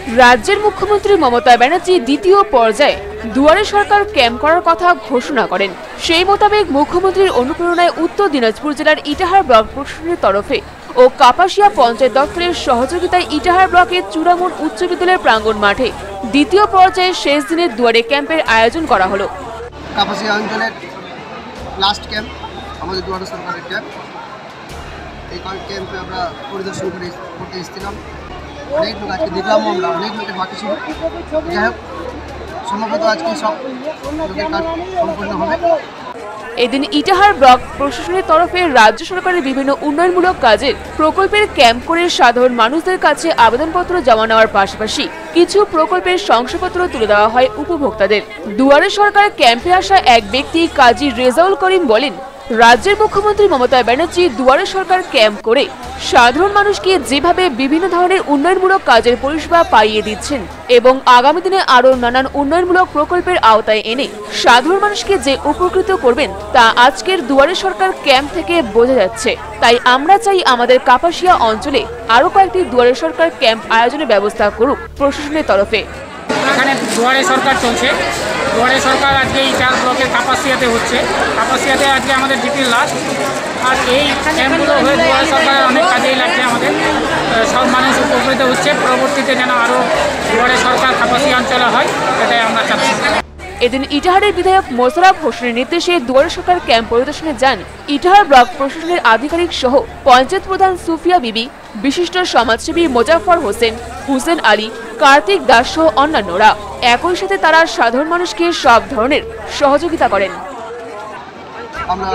রাজ্যের মুখ্যমন্ত্রী মমতা ব্যানার্জি দ্বিতীয় পর্যায়ে দুয়ারে সরকার ক্যাম্প করার কথা ঘোষণা করেন। সেই মোতাবেক মুখ্যমন্ত্রীর অনুপ্রেরণায় উত্তর দিনাজপুর জেলার ইটাহার ব্লক প্রশাসনের তরফে ও কাপাসিয়া পঞ্চায়েত দপ্তরের সহযোগিতায় ইটাহার ব্লকের চূড়ামুন উচ্চ বিদ্যালয়ের প্রাঙ্গণ মাঠে দ্বিতীয় পর্যায়ে শেষ দিনের দুয়ারে ক্যাম্পের আয়োজন করা হলো। কাপাসিয়া অঞ্চলের লাস্ট ক্যাম্প, আমাদের দুয়ারে সরকারের ক্যাম্প। এই ক্যাম্পে আমরা পরিদর্শন করতে এসেছিলাম। অনেক লোক আজকে দেখলাম, আমরা অনেক লোকের বাকি ছিল। যাই হোক, সম্ভবত আজকে সব লোকের কাজ সম্পূর্ণ হবে। এদিন ইটাহার ব্লক প্রশাসনের তরফে রাজ্য সরকারের বিভিন্ন উন্নয়নমূলক কাজের প্রকল্পের ক্যাম্প করে সাধারণ মানুষদের কাছে আবেদনপত্র জমা নেওয়ার পাশাপাশি কিছু প্রকল্পের শংসাপত্র তুলে দেওয়া হয় উপভোক্তাদের। দুয়ারে সরকার ক্যাম্পে আসা এক ব্যক্তি কাজী রেজাউল করিম বলেন, রাজ্যের মুখ্যমন্ত্রী মমতা ব্যানার্জি দুয়ারে সরকার ক্যাম্প করে সাধারণ মানুষকে যেভাবে বিভিন্ন ধরনের উন্নয়নমূলক কাজের পরিষেবা পাইয়ে দিচ্ছেন এবং আগামী দিনে আরও নানান উন্নয়নমূলক প্রকল্পের আওতায় এনে সাধারণ মানুষকে যে উপকৃত করবেন তা আজকের দুয়ারে সরকার ক্যাম্প থেকে বোঝা যাচ্ছে। তাই আমরা চাই আমাদের কাপাসিয়া অঞ্চলে আরও কয়েকটি দুয়ারে সরকার ক্যাম্প আয়োজনের ব্যবস্থা করুক প্রশাসনের তরফে। এখানে দুয়ারে সরকার চলছে। দুয়ারে সরকার আজকে এই 4 ব্লকের কাপাসিয়াতে হচ্ছে। কাপাসিয়াতে আজকে আমাদের ডিপির লাস্ট। আর এই ক্যাম্পগুলো হয়ে দুয়ারে সরকারের অনেক কাজেই লাগছে। আমাদের সব মানুষ উপকৃত হচ্ছে। পরবর্তীতে যেন আরও দুয়ারে সরকার কাপাসিয়া অঞ্চলে হয়, এটাই আমরা চাচ্ছি। এদিন ইটাহারের বিধায়ক মোশাররফ হোসেনের নির্দেশে দুয়ারে সরকার ক্যাম্প পরিদর্শনে যান ইটাহার ব্লক প্রশাসনের আধিকারিক সহ পঞ্চায়েত প্রধান সুফিয়া বিবি, বিশিষ্ট সমাজসেবী মোজাফর হোসেন, হুসেন আলী, কার্তিক দাস সহ অন্যান্যরা। একই সাথে তারা সাধারণ মানুষকে সব ধরনের সহযোগিতা করেন। আমরা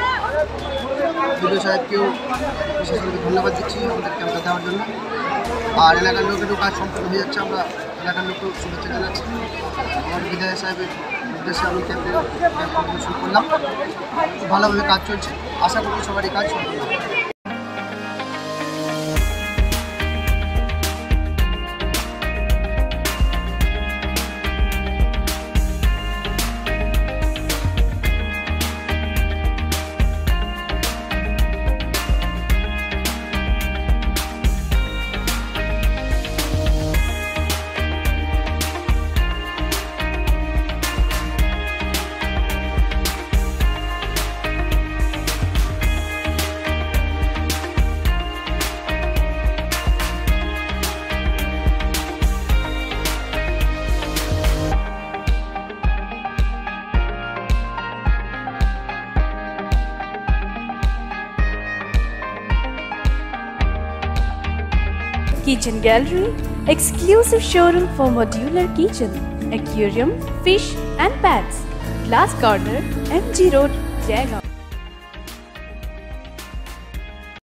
বিডিও সাহেবকেও বিশেষভাবে ধন্যবাদ দিচ্ছি আমাদের ক্যাম্পটা দেওয়ার জন্য। আর এলাকার লোকেরও কাজ সম্পূর্ণ হয়ে যাচ্ছে। আমরা এলাকার লোককেও শুভেচ্ছা জানাচ্ছি। আমার বিধায়ক সাহেবের উদ্দেশ্যে আমি ক্যাম্প পরিদর্শন করলাম। খুব ভালোভাবে কাজ চলছে। আশা করি সবারই কাজ সম্পূর্ণ হবে। Kitchen Gallery, exclusive showroom for modular kitchen, aquarium, fish and pets. Glass Corner, MG Road, Jaigaon.